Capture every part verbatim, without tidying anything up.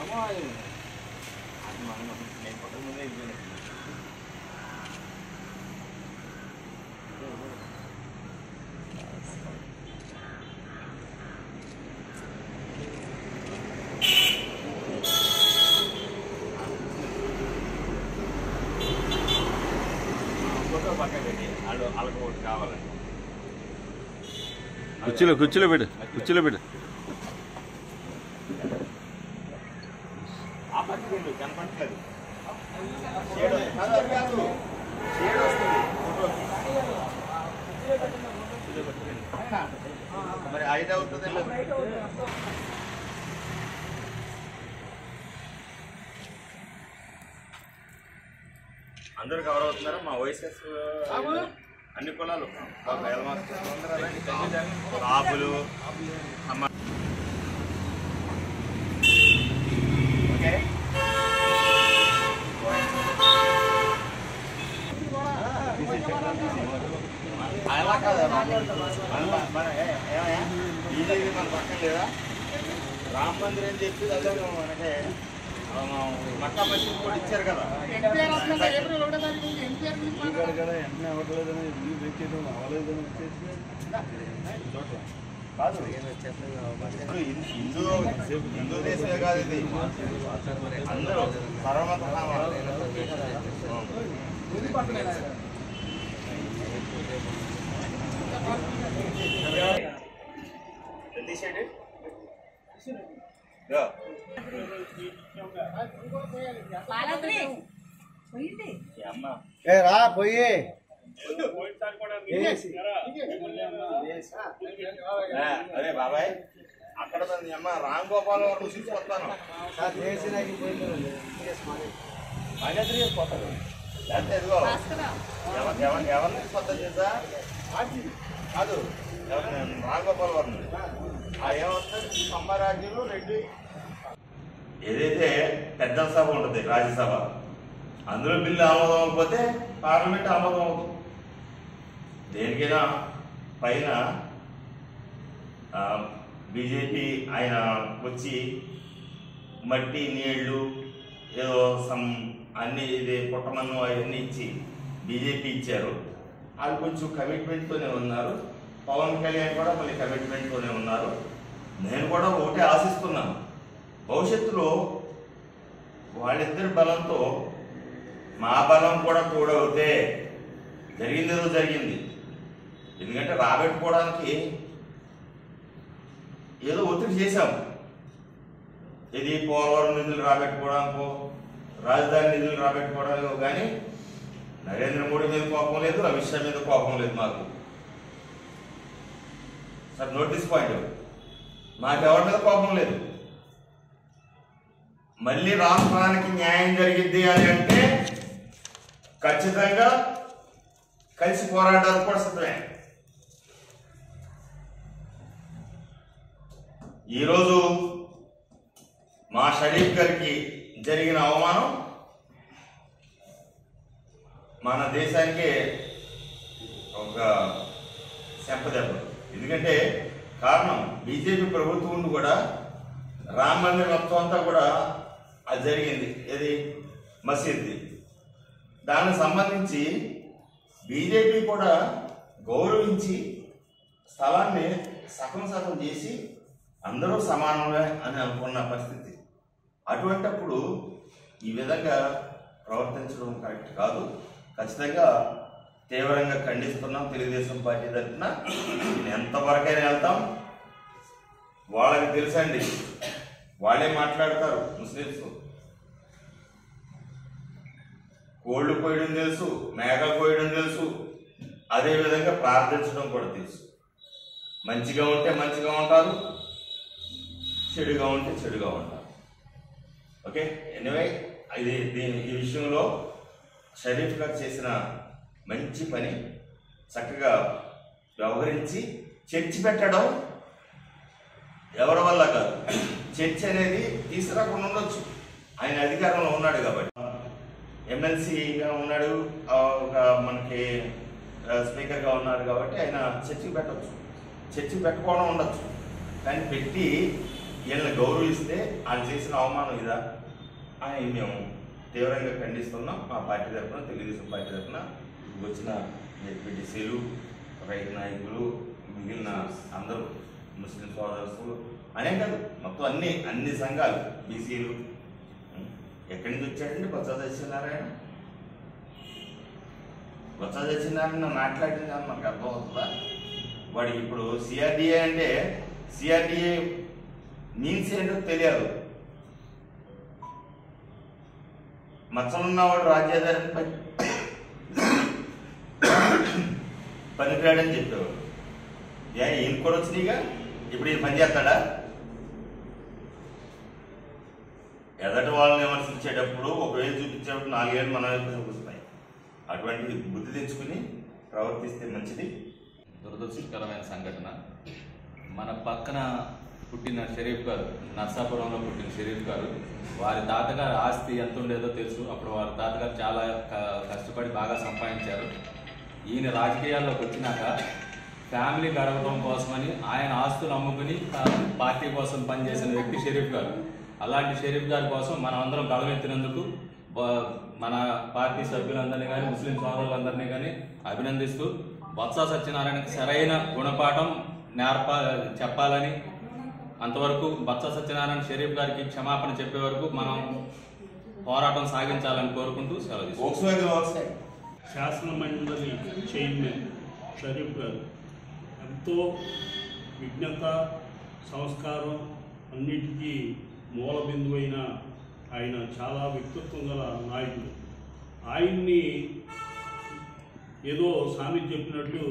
నేను పట్టక ముందే అయిపోయింది. ఫోటో పక్కన పెట్టి వాళ్ళు వాళ్ళకి ఒకటి కావాలండి. కుర్చీలో కుర్చీలో పెట్టు కుర్చీలో పెట్టు. ఆ పక్కన కనపడలేదు. షేడ్ వస్తుంది షేడ్ వస్తుంది ఫోటోకి. మరి ఐదు అవుతుంది. అందరూ కవర్ అవుతున్నారా? మా వయసెస్ అన్ని కులాలు కాపులు ఓకే. అలా కాదా బీజేపీ మన పక్కన లేదా? రామ మందిర్ అని చెప్పి దగ్గర అంటే మక్కా మసీద్ కూడా ఇచ్చారు కదా. కాదు హిందూ హిందూ దేశమే కాదు ఇది. అందరూ సర్వమత తీసేయండి. రా పోయి అదే బాబాయ్ అక్కడ అమ్మ రామ్ గోపాల్ వరకు తీసుకొస్తాను. లేకపోతే ఎదుగో ఎవరిని తీసుకొస్తా చేసా కాదు రామ్ గోపాల్ వరకు ఏమవుతుంది సమ్మరాజ్యంలో రెడ్డి ఏదైతే పెద్ద సభ ఉంటుంది రాజ్యసభ, అందులో బిల్లు ఆమోదం అవ్వకపోతే పార్లమెంట్ ఆమోదం అవుతుంది. దేనికైనా పైన బీజేపీ ఆయన వచ్చి మట్టి నీళ్లు ఏదో సమ్ అన్ని ఇది పుట్టమన్ను అవన్నీ ఇచ్చి బీజేపీ ఇచ్చారు. వాళ్ళు కొంచెం కమిట్మెంట్తోనే ఉన్నారు. పవన్ కళ్యాణ్ కూడా మళ్ళీ కమిట్మెంట్తోనే ఉన్నారు. నేను కూడా ఒకటే ఆశిస్తున్నాను, భవిష్యత్తులో వాళ్ళిద్దరి బలంతో మా బలం కూడా కూడవుతే జరిగింది ఏదో జరిగింది. ఎందుకంటే రాబెట్టుకోవడానికి ఏదో ఒత్తిడి చేశాము. ఇది పోలవరం నిధులు రాబెట్టుకోవడానికో రాజధాని నిధులు రాబెట్టుకోవడానికో కానీ నరేంద్ర మోడీ మీద కోపం లేదు, అమిత్ షా మీద కోపం లేదు మాకు. సార్ నోటీస్ పాయింట్, మాకెవరి మీద కోపం లేదు. మళ్ళీ రాష్ట్రానికి న్యాయం జరిగిద్ది అని అంటే ఖచ్చితంగా కలిసి పోరాటానికి కూడా సిద్ధమే. ఈరోజు మా షరీఫ్ గారికి జరిగిన అవమానం మన దేశానికే ఒక చెంపదెబ్బ. ఎందుకంటే కారణం బీజేపీ ప్రభుత్వం ఉండి కూడా రామ మందిర్ మొత్తం అంతా కూడా అది జరిగింది. ఏది మసీద్ది, దానికి సంబంధించి బీజేపీ కూడా గౌరవించి స్థలాన్ని సగం సగం చేసి అందరూ సమానమే అని అనుకున్న పరిస్థితి. అటువంటప్పుడు ఈ విధంగా ప్రవర్తించడం కరెక్ట్ కాదు. ఖచ్చితంగా తీవ్రంగా ఖండిస్తున్నాం. తెలుగుదేశం పార్టీ తరఫున ఎంతవరకైనా వెళ్తాం. వాళ్ళకి తెలుసండి, వాళ్ళే మాట్లాడతారు. ముస్లిమ్స్ కోళ్ళు కోయడం తెలుసు, మేకలు కోయడం తెలుసు, అదేవిధంగా ప్రార్థించడం కూడా తెలుసు. మంచిగా ఉంటే మంచిగా ఉంటారు, చెడుగా ఉంటే చెడుగా ఉంటారు. ఓకే, ఎనివే ఇది దీని ఈ విషయంలో షరీఫ్ గారు చేసిన మంచి పని. చక్కగా వ్యవహరించి చర్చి పెట్టడం ఎవరి వల్ల కాదు. చర్చ్ అనేది తీసుకురాకుండా ఉండొచ్చు, ఆయన అధికారంలో ఉన్నాడు కాబట్టి. ఎమ్మెల్సీగా ఉన్నాడు, ఒక మనకి స్పీకర్గా ఉన్నారు కాబట్టి ఆయన చర్చికి పెట్టవచ్చు, చర్చికి పెట్టుకోవడం ఉండొచ్చు. కానీ పెట్టి వీళ్ళని గౌరవిస్తే ఆయన చేసిన అవమానం ఇదా అని మేము తీవ్రంగా ఖండిస్తున్నాం. మా పార్టీ తరఫున, తెలుగుదేశం పార్టీ తరఫున వచ్చిన జెడ్పీటీసీలు, రైతు నాయకులు, మిగిలిన అందరూ ముస్లిం సోదరులు అనే కాదు, మొత్తం అన్ని అన్ని సంఘాలు, బీసీలు. ఎక్కడి నుంచి వచ్చాడండి బొత్స సత్యనారాయణ? బొత్స సత్యనారాయణ మాట్లాడింది అని మనకు అర్థమవుతుందా? వాడికి ఇప్పుడు సిఆర్డిఏ అంటే సిఆర్డిఏ మీన్స్ ఏంటో తెలియదు. మచ్చలున్నవాడు రాజ్యాధారణ పని పనికిరాడని చెప్పేవాడు. ఏ ఏం కూడా వచ్చినాయిగా, ఇప్పుడు ఈయన పని చేస్తాడా? ఎదటి వాళ్ళని విమర్శించేటప్పుడు ఒకవేళ చూపించేటప్పుడు నాలుగేళ్ళు మన వైపు చూపిస్తాయి. అటువంటి బుద్ధి తెచ్చుకుని ప్రవర్తిస్తే మంచిది. దురదృష్టకరమైన సంఘటన. మన పక్కన పుట్టిన షరీఫ్ గారు, నర్సాపురంలో పుట్టిన షరీఫ్ గారు, వారి తాతగారు ఆస్తి ఎంత ఉండేదో తెలుసు. అప్పుడు వారి తాతగారు చాలా కష్టపడి బాగా సంపాదించారు. ఈయన రాజకీయాల్లోకి వచ్చినాక ఫ్యామిలీ గడవడం కోసమని ఆయన ఆస్తులు అమ్ముకుని పార్టీ కోసం పనిచేసిన వ్యక్తి షరీఫ్ గారు. అలాంటి షరీఫ్ గారి కోసం మనం అందరం గడవెత్తినందుకు మన పార్టీ సభ్యులందరినీ కానీ, ముస్లిం సోదరులందరినీ కానీ అభినందిస్తూ బొత్స సత్యనారాయణకి సరైన గుణపాఠం నేర్ప చెప్పాలని, అంతవరకు బొత్స సత్యనారాయణ షరీఫ్ గారికి క్షమాపణ చెప్పే వరకు మనం పోరాటం సాగించాలని కోరుకుంటూ సెలవు తీసుకుంటాం. శాసన మండలి చైర్మన్ షరీఫ్ గారు ఎంతో విజ్ఞత, సంస్కారం అన్నిటికీ మూల బిందువైన ఆయన చాలా వ్యక్తిత్వం గల నాయకుడు. ఆయన్ని ఏదో స్వామి చెప్పినట్టు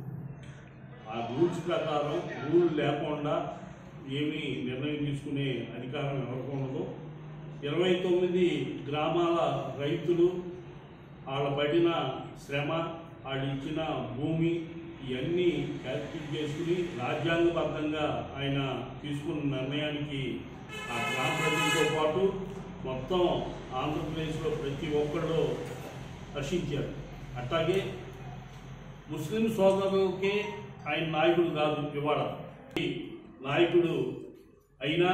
ఆ రూల్స్ ప్రకారం రూల్ లేకుండా ఏమీ నిర్ణయం తీసుకునే అధికారం ఎవరికి ఉండదు. ఇరవై తొమ్మిది గ్రామాల రైతులు వాళ్ళ పడిన శ్రమ, వాళ్ళు ఇచ్చిన భూమి ఇవన్నీ క్యాల్కులేట్ చేసుకుని రాజ్యాంగబద్ధంగా ఆయన తీసుకున్న నిర్ణయానికి ఆ గ్రామ ప్రజలతో పాటు మొత్తం ఆంధ్రప్రదేశ్లో ప్రతి ఒక్కళ్ళు హర్షించారు. అట్లాగే ముస్లిం సోదరులకే ఆయన నాయకుడు కాదు, ఇవాళ నాయకుడు అయినా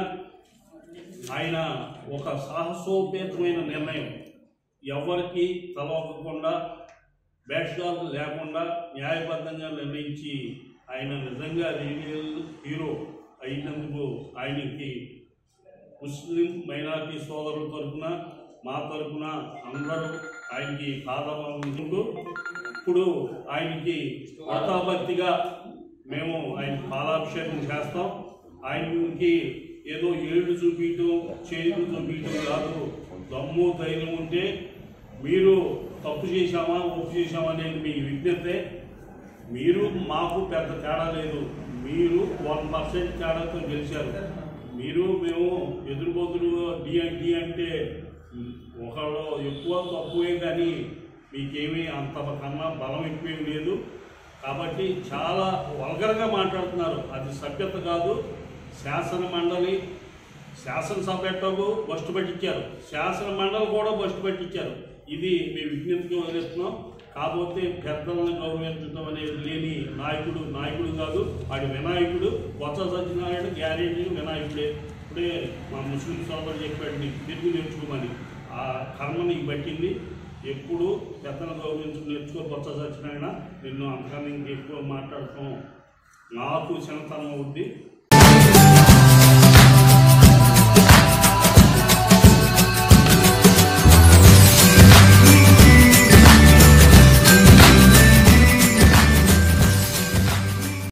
ఆయన ఒక సాహసోపేతమైన నిర్ణయం, ఎవరికి తలవకుండా బ్యాష్గాలు లేకుండా న్యాయబద్ధంగా నిర్ణయించి ఆయన నిజంగా రియల్ హీరో అయినందుకు ఆయనకి ముస్లిం మైనారిటీ సోదరుల తరఫున, మా తరఫున అందరూ ఆయనకి పాదముంటూ ఇప్పుడు ఆయనకి వృతాభక్తిగా మేము ఆయన పాలాభిషేకం చేస్తాం. ఆయనకి ఏదో ఏళ్ళు చూపించడం, చేతులు చూపించడం కాదు. దమ్ము ధైర్యం ఉంటే మీరు తప్పు చేశామా ఒప్పు చేశామా అనేది మీ విజ్ఞతే. మీరు మాకు పెద్ద తేడా లేదు, మీరు వన్ పర్సెంట్ తేడాతో గెలిచారు. మీరు మేము ఎదురుబోతులు డి డి అంటే ఒకళ్ళు ఎక్కువ తక్కువే, కానీ మీకేమీ అంత కన్నా బలం ఎక్కువేం లేదు. కాబట్టి చాలా వల్గర్గా మాట్లాడుతున్నారు. అది సభ్యత కాదు. శాసన మండలి, శాసనసభ ఎట్టకు బస్టు పట్టించారు, శాసన మండలి కూడా బస్టు పట్టించారు. ఇది మీ విజ్ఞప్తికి వదిలేస్తున్నాం. కాకపోతే పెద్దలను గౌరవించడం అనేది లేని నాయకుడు నాయకుడు కాదు, వాడి వినాయకుడు. బొత్స సత్యనారాయణ గ్యారెంటీ వినాయకుడే. ఇప్పుడే మా ముస్లిం సోదరులు చెప్పాడు నీకు తిరుగు నేర్చుకోమని. ఆ కర్మ నీకు పట్టింది. ఎప్పుడు పెద్దలను గౌరవించడం నేర్చుకో బొత్స సత్యనారాయణ. నిన్ను అంతకన్నా ఇంకెక్కువ మాట్లాడటం నాకు చిన్నతనం అవుద్ది.